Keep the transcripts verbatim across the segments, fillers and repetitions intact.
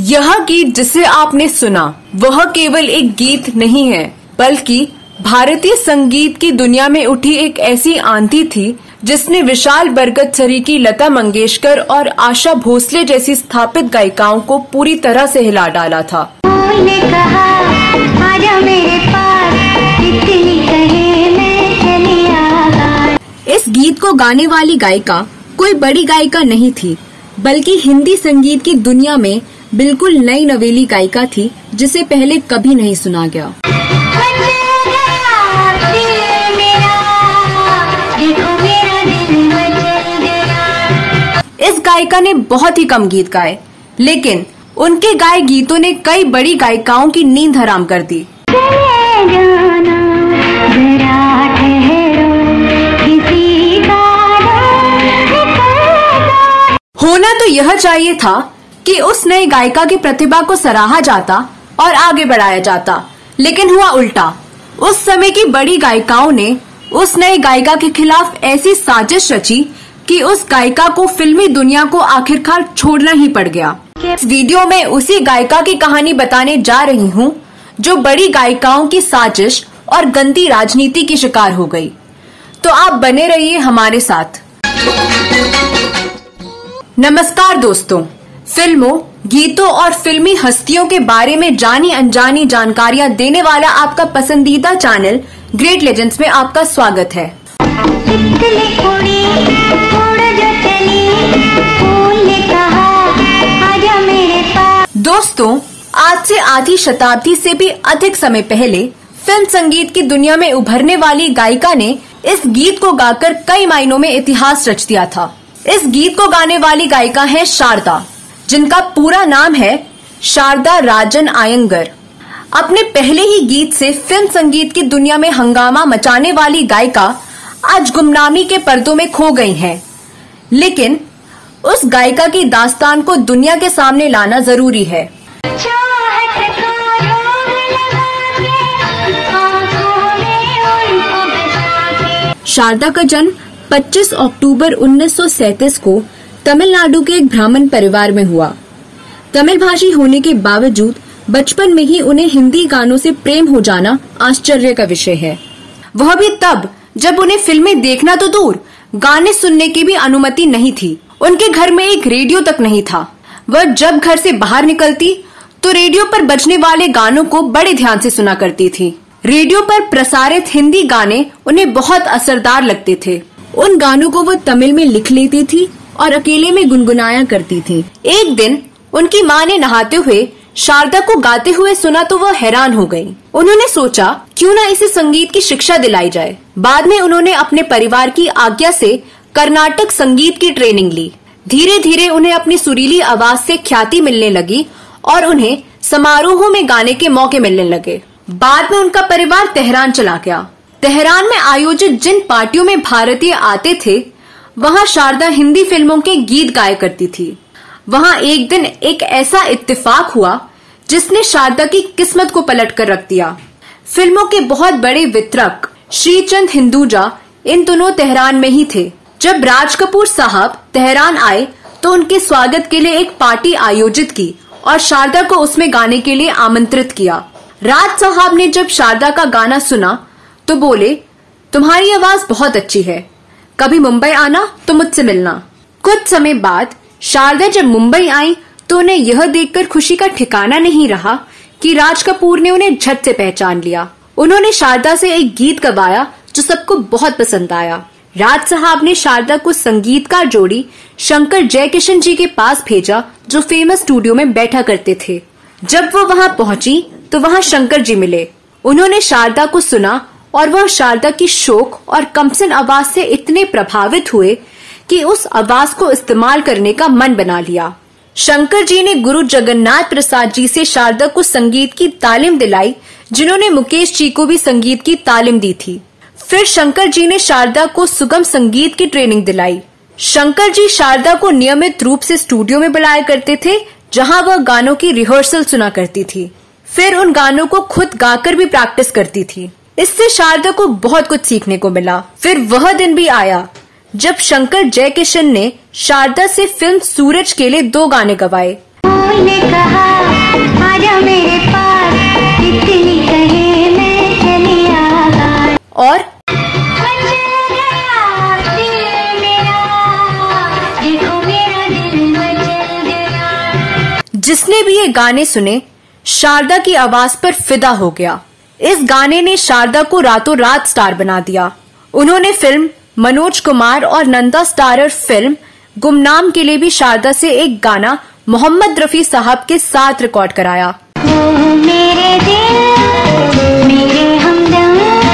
यह गीत जिसे आपने सुना वह केवल एक गीत नहीं है, बल्कि भारतीय संगीत की दुनिया में उठी एक ऐसी आंधी थी जिसने विशाल बरगदसरी की लता मंगेशकर और आशा भोसले जैसी स्थापित गायिकाओं को पूरी तरह से हिला डाला था। कहा, आजा मेरे पास, इतनी कहे मैं चली आगा। इस गीत को गाने वाली गायिका कोई बड़ी गायिका नहीं थी, बल्कि हिंदी संगीत की दुनिया में बिल्कुल नई नवेली गायिका थी जिसे पहले कभी नहीं सुना गया। इस गायिका ने बहुत ही कम गीत गाए, लेकिन उनके गाए गीतों ने कई बड़ी गायिकाओं की नींद हराम कर दी। होना तो यह चाहिए था कि उस नई गायिका की प्रतिभा को सराहा जाता और आगे बढ़ाया जाता, लेकिन हुआ उल्टा। उस समय की बड़ी गायिकाओं ने उस नई गायिका के खिलाफ ऐसी साजिश रची कि उस गायिका को फिल्मी दुनिया को आखिरकार छोड़ना ही पड़ गया। इस वीडियो में उसी गायिका की कहानी बताने जा रही हूँ जो बड़ी गायिकाओं की साजिश और गंदी राजनीति की शिकार हो गई। तो आप बने रहिए हमारे साथ। नमस्कार दोस्तों, फिल्मों, गीतों और फिल्मी हस्तियों के बारे में जानी अनजानी जानकारियां देने वाला आपका पसंदीदा चैनल ग्रेट लेजेंड्स में आपका स्वागत है। दोस्तों, आज से आधी शताब्दी से भी अधिक समय पहले फिल्म संगीत की दुनिया में उभरने वाली गायिका ने इस गीत को गाकर कई मायनों में इतिहास रच दिया था। इस गीत को गाने वाली गायिका है शारदा, जिनका पूरा नाम है शारदा राजन आयंगर। अपने पहले ही गीत से फिल्म संगीत की दुनिया में हंगामा मचाने वाली गायिका आज गुमनामी के पर्दों में खो गई हैं। लेकिन उस गायिका की दास्तान को दुनिया के सामने लाना जरूरी है। शारदा का जन्म पच्चीस अक्टूबर उन्नीस सौ सैंतीस को तमिलनाडु के एक ब्राह्मण परिवार में हुआ। तमिल भाषी होने के बावजूद बचपन में ही उन्हें हिंदी गानों से प्रेम हो जाना आश्चर्य का विषय है। वह भी तब जब उन्हें फिल्में देखना तो दूर, गाने सुनने की भी अनुमति नहीं थी। उनके घर में एक रेडियो तक नहीं था। वह जब घर से बाहर निकलती तो रेडियो पर बजने वाले गानों को बड़े ध्यान से सुना करती थी। रेडियो पर प्रसारित हिंदी गाने उन्हें बहुत असरदार लगते थे। उन गानों को वो तमिल में लिख लेती थी और अकेले में गुनगुनाया करती थी। एक दिन उनकी माँ ने नहाते हुए शारदा को गाते हुए सुना तो वह हैरान हो गई। उन्होंने सोचा क्यों ना इसे संगीत की शिक्षा दिलाई जाए। बाद में उन्होंने अपने परिवार की आज्ञा से कर्नाटक संगीत की ट्रेनिंग ली। धीरे धीरे उन्हें अपनी सुरीली आवाज से ख्याति मिलने लगी और उन्हें समारोहों में गाने के मौके मिलने लगे। बाद में उनका परिवार तेहरान चला गया। तेहरान में आयोजित जिन पार्टियों में भारतीय आते थे, वहाँ शारदा हिंदी फिल्मों के गीत गाया करती थी। वहाँ एक दिन एक ऐसा इत्तेफाक हुआ जिसने शारदा की किस्मत को पलट कर रख दिया। फिल्मों के बहुत बड़े वितरक श्रीचंद हिंदुजा इन दोनों तेहरान में ही थे। जब राज कपूर साहब तेहरान आए तो उनके स्वागत के लिए एक पार्टी आयोजित की और शारदा को उसमें गाने के लिए आमंत्रित किया। राज साहब ने जब शारदा का गाना सुना तो बोले, तुम्हारी आवाज बहुत अच्छी है, कभी मुंबई आना तो मुझसे मिलना। कुछ समय बाद शारदा जब मुंबई आई तो उन्हें यह देखकर खुशी का ठिकाना नहीं रहा कि राज कपूर ने उन्हें झट से पहचान लिया। उन्होंने शारदा से एक गीत गवाया जो सबको बहुत पसंद आया। राज साहब ने शारदा को संगीतकार जोड़ी शंकर जयकिशन जी के पास भेजा, जो फेमस स्टूडियो में बैठा करते थे। जब वो वहाँ पहुंची तो वहाँ शंकर जी मिले। उन्होंने शारदा को सुना और वह शारदा की शोक और कमसिन आवाज से इतने प्रभावित हुए कि उस आवाज को इस्तेमाल करने का मन बना लिया। शंकर जी ने गुरु जगन्नाथ प्रसाद जी से शारदा को संगीत की तालीम दिलाई, जिन्होंने मुकेश जी को भी संगीत की तालीम दी थी। फिर शंकर जी ने शारदा को सुगम संगीत की ट्रेनिंग दिलाई। शंकर जी शारदा को नियमित रूप से स्टूडियो में बुलाया करते थे, जहां वह गानों की रिहर्सल सुना करती थी। फिर उन गानों को खुद गाकर भी प्रैक्टिस करती थी। इससे शारदा को बहुत कुछ सीखने को मिला। फिर वह दिन भी आया जब शंकर जयकिशन ने शारदा से फिल्म सूरज के लिए दो गाने गवाए। और मचल गया दिल मेरा, देखो मेरा दिल मचल गया। जिसने भी ये गाने सुने शारदा की आवाज पर फिदा हो गया। इस गाने ने शारदा को रातों रात स्टार बना दिया। उन्होंने फिल्म मनोज कुमार और नंदा स्टारर फिल्म गुमनाम के लिए भी शारदा से एक गाना मोहम्मद रफी साहब के साथ रिकॉर्ड कराया। ओ मेरे दिल, मेरे हमदम,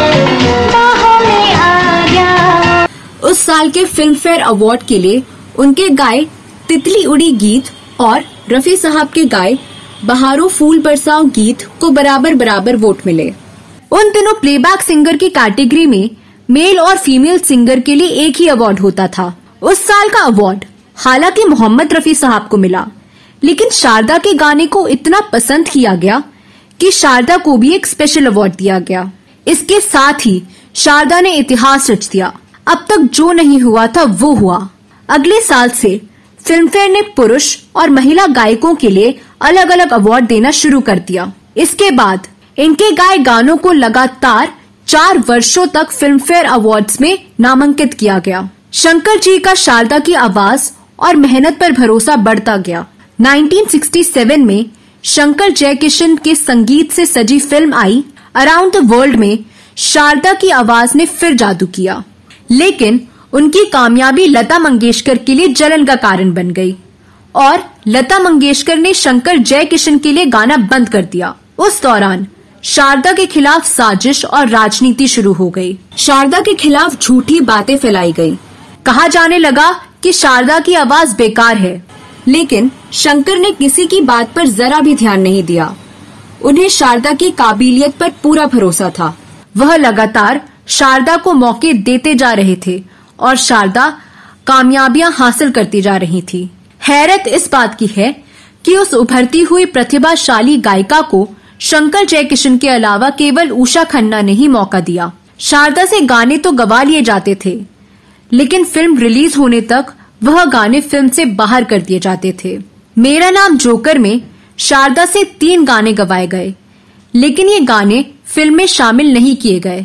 बाहों में आ जा। उस साल के फिल्म फेयर अवार्ड के लिए उनके गाए तितली उड़ी गीत और रफी साहब के गाए बहारों फूल बरसाओ गीत को बराबर बराबर वोट मिले। उन दिनों प्लेबैक सिंगर की कैटेगरी में मेल और फीमेल सिंगर के लिए एक ही अवार्ड होता था। उस साल का अवार्ड हालांकि मोहम्मद रफी साहब को मिला, लेकिन शारदा के गाने को इतना पसंद किया गया कि शारदा को भी एक स्पेशल अवार्ड दिया गया। इसके साथ ही शारदा ने इतिहास रच दिया। अब तक जो नहीं हुआ था वो हुआ। अगले साल से फिल्मफेयर ने पुरुष और महिला गायकों के लिए अलग अलग अवार्ड देना शुरू कर दिया। इसके बाद इनके गाए गानों को लगातार चार वर्षों तक फिल्मफेयर अवार्ड्स में नामांकित किया गया। शंकर जी का शारदा की आवाज और मेहनत पर भरोसा बढ़ता गया। उन्नीस सौ सरसठ में शंकर जयकिशन के संगीत से सजी फिल्म आई अराउंड द वर्ल्ड में शारदा की आवाज ने फिर जादू किया, लेकिन उनकी कामयाबी लता मंगेशकर के लिए जलन का कारण बन गई और लता मंगेशकर ने शंकर जयकिशन के लिए गाना बंद कर दिया। उस दौरान शारदा के खिलाफ साजिश और राजनीति शुरू हो गई। शारदा के खिलाफ झूठी बातें फैलाई गई। कहा जाने लगा कि शारदा की आवाज बेकार है, लेकिन शंकर ने किसी की बात पर जरा भी ध्यान नहीं दिया। उन्हें शारदा की काबिलियत पर पूरा भरोसा था। वह लगातार शारदा को मौके देते जा रहे थे और शारदा कामयाबियां हासिल करती जा रही थी। हैरत इस बात की है कि उस उभरती हुई प्रतिभाशाली गायिका को शंकर जयकिशन के अलावा केवल उषा खन्ना ने ही मौका दिया। शारदा से गाने तो गवा लिए जाते थे, लेकिन फिल्म रिलीज होने तक वह गाने फिल्म से बाहर कर दिए जाते थे। मेरा नाम जोकर में शारदा से तीन गाने गवाए गए, लेकिन ये गाने फिल्म में शामिल नहीं किए गए।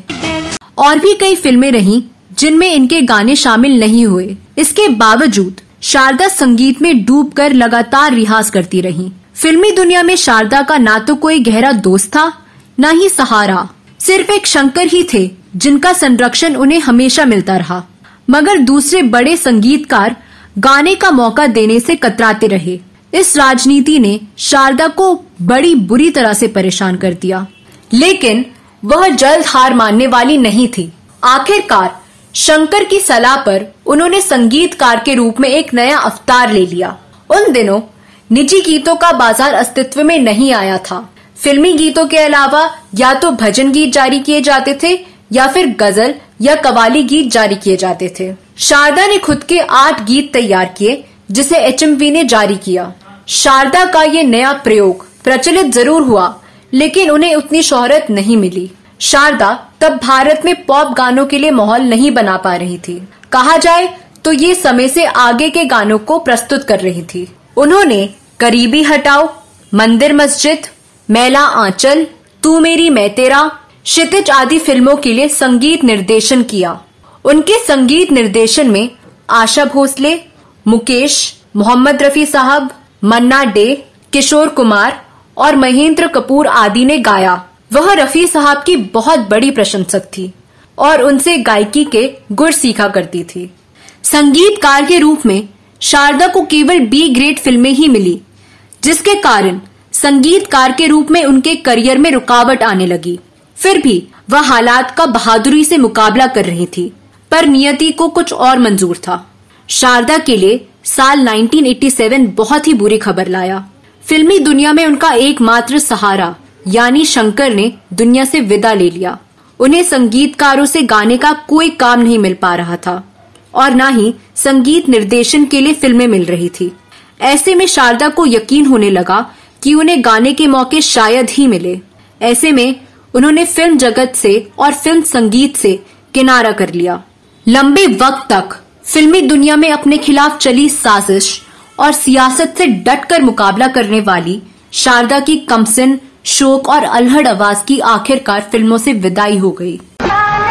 और भी कई फिल्में रहीं जिनमें इनके गाने शामिल नहीं हुए। इसके बावजूद शारदा संगीत में डूबकर लगातार रियाज करती रहीं। फिल्मी दुनिया में शारदा का ना तो कोई गहरा दोस्त था, न ही सहारा। सिर्फ एक शंकर ही थे जिनका संरक्षण उन्हें हमेशा मिलता रहा। मगर दूसरे बड़े संगीतकार गाने का मौका देने से कतराते रहे। इस राजनीति ने शारदा को बड़ी बुरी तरह से परेशान कर दिया, लेकिन वह जल्द हार मानने वाली नहीं थी। आखिरकार शंकर की सलाह पर उन्होंने संगीतकार के रूप में एक नया अवतार ले लिया। उन दिनों निजी गीतों का बाजार अस्तित्व में नहीं आया था। फिल्मी गीतों के अलावा या तो भजन गीत जारी किए जाते थे या फिर गजल या कवाली गीत जारी किए जाते थे। शारदा ने खुद के आठ गीत तैयार किए, जिसे एच एम वी ने जारी किया। शारदा का ये नया प्रयोग प्रचलित जरूर हुआ, लेकिन उन्हें उतनी शोहरत नहीं मिली। शारदा तब भारत में पॉप गानों के लिए माहौल नहीं बना पा रही थी। कहा जाए तो ये समय से आगे के गानों को प्रस्तुत कर रही थी। उन्होंने करीबी हटाओ, मंदिर मस्जिद, मैला आंचल, तू मेरी मैं तेरा, क्षितिज आदि फिल्मों के लिए संगीत निर्देशन किया। उनके संगीत निर्देशन में आशा भोसले, मुकेश, मोहम्मद रफी साहब, मन्ना डे, किशोर कुमार और महेंद्र कपूर आदि ने गाया। वह रफी साहब की बहुत बड़ी प्रशंसक थी और उनसे गायकी के गुर सीखा करती थी। संगीतकार के रूप में शारदा को केवल बी ग्रेड फिल्में ही मिली, जिसके कारण संगीतकार के रूप में उनके करियर में रुकावट आने लगी। फिर भी वह हालात का बहादुरी से मुकाबला कर रही थी, पर नियति को कुछ और मंजूर था। शारदा के लिए साल उन्नीस सौ सत्तासी बहुत ही बुरी खबर लाया। फिल्मी दुनिया में उनका एकमात्र सहारा यानी शंकर ने दुनिया से विदा ले लिया। उन्हें संगीतकारों से गाने का कोई काम नहीं मिल पा रहा था और न ही संगीत निर्देशन के लिए फिल्में मिल रही थी। ऐसे में शारदा को यकीन होने लगा कि उन्हें गाने के मौके शायद ही मिले। ऐसे में उन्होंने फिल्म जगत से और फिल्म संगीत से किनारा कर लिया। लंबे वक्त तक फिल्मी दुनिया में अपने खिलाफ चली साजिश और सियासत से डटकर मुकाबला करने वाली शारदा की कमसिन, शोक और अल्हड़ आवाज की आखिरकार फिल्मों से विदाई हो गई।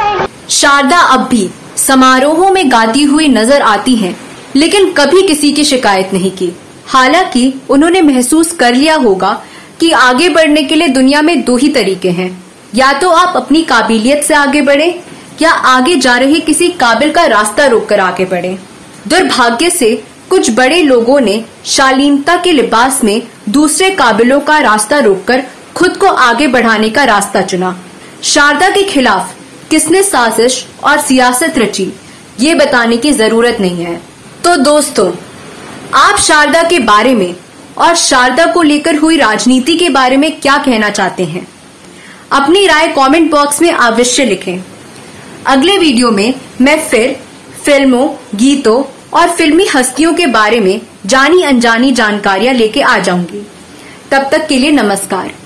शारदा अब भी समारोहों में गाती हुई नजर आती हैं, लेकिन कभी किसी की शिकायत नहीं की। हालांकि उन्होंने महसूस कर लिया होगा कि आगे बढ़ने के लिए दुनिया में दो ही तरीके हैं, या तो आप अपनी काबिलियत से आगे बढ़े या आगे जा रहे किसी काबिल का रास्ता रोककर आगे बढ़े। दुर्भाग्य से कुछ बड़े लोगों ने शालीनता के लिबास में दूसरे काबिलों का रास्ता रोककर खुद को आगे बढ़ाने का रास्ता चुना। शारदा के खिलाफ किसने साजिश और सियासत रची, ये बताने की जरूरत नहीं है। तो दोस्तों, आप शारदा के बारे में और शारदा को लेकर हुई राजनीति के बारे में क्या कहना चाहते हैं? अपनी राय कमेंट बॉक्स में अवश्य लिखें। अगले वीडियो में मैं फिर फिल्मों, गीतों और फिल्मी हस्तियों के बारे में जानी अनजानी जानकारियां लेके आ जाऊंगी। तब तक के लिए नमस्कार।